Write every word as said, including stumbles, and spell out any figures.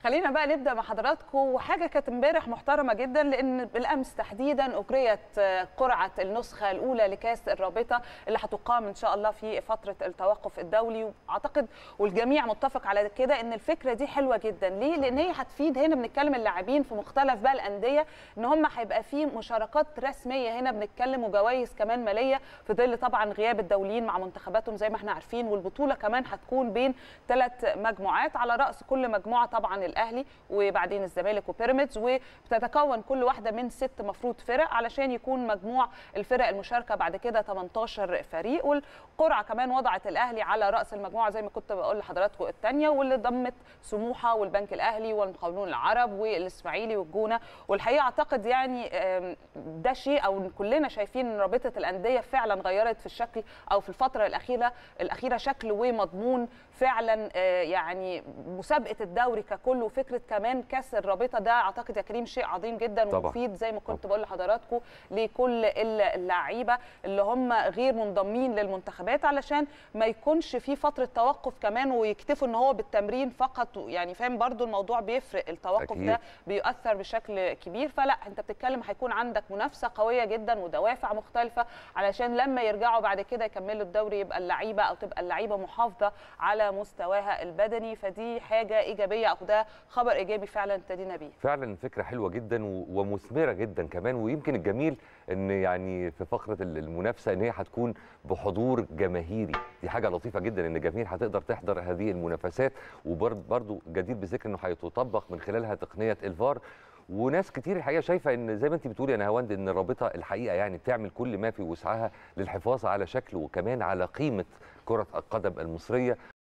خلينا بقى نبدا مع حضراتكم وحاجه كانت امبارح محترمه جدا، لان بالامس تحديدا اجريت قرعه النسخه الاولى لكاس الرابطه اللي هتقام ان شاء الله في فتره التوقف الدولي. واعتقد والجميع متفق على كده ان الفكره دي حلوه جدا. ليه؟ لان هي هتفيد، هنا بنتكلم اللاعبين في مختلف بقى الانديه ان هم هيبقى في مشاركات رسميه، هنا بنتكلم وجوائز كمان ماليه في ظل طبعا غياب الدوليين مع منتخباتهم زي ما احنا عارفين. والبطوله كمان هتكون بين ثلاث مجموعات، على راس كل مجموعه طبعا الاهلي وبعدين الزمالك وبيراميدز، وبتتكون كل واحده من ست مفروض فرق علشان يكون مجموع الفرق المشاركه بعد كده ثمانية عشر فريق. والقرعه كمان وضعت الاهلي على راس المجموعه زي ما كنت بقول لحضراتكم الثانيه، واللي ضمت سموحه والبنك الاهلي والمقاولون العرب والاسماعيلي والجونه. والحقيقه اعتقد يعني ده شيء او كلنا شايفين ان رابطه الانديه فعلا غيرت في الشكل او في الفتره الاخيره الاخيره شكل ومضمون فعلا. يعني مسابقه الدوري ككل وفكره كمان كاس الرابطه ده اعتقد يا كريم شيء عظيم جدا ومفيد زي ما كنت بقول لحضراتكم لكل اللعيبه اللي هم غير منضمين للمنتخبات، علشان ما يكونش في فتره توقف كمان ويكتفوا ان هو بالتمرين فقط. يعني فاهم برضو الموضوع بيفرق، التوقف أكيد. ده بيؤثر بشكل كبير. فلا انت بتتكلم هيكون عندك منافسه قويه جدا ودوافع مختلفه علشان لما يرجعوا بعد كده يكملوا الدوري يبقى اللعيبه او تبقى اللعيبه محافظه على مستواها البدني. فدي حاجه ايجابيه او ده خبر ايجابي فعلا ابتدينا بيه. فعلا فكره حلوه جدا ومثمره جدا كمان. ويمكن الجميل ان يعني في فقره المنافسه ان هي هتكون بحضور جماهيري، دي حاجه لطيفه جدا ان الجماهير هتقدر تحضر هذه المنافسات. وبرضه جدير بذكر انه هيتطبق من خلالها تقنيه الفار. وناس كتير الحقيقه شايفه ان زي ما انت بتقولي يا نهاوند ان الرابطه الحقيقه يعني بتعمل كل ما في وسعها للحفاظ على شكل وكمان على قيمه كره القدم المصريه.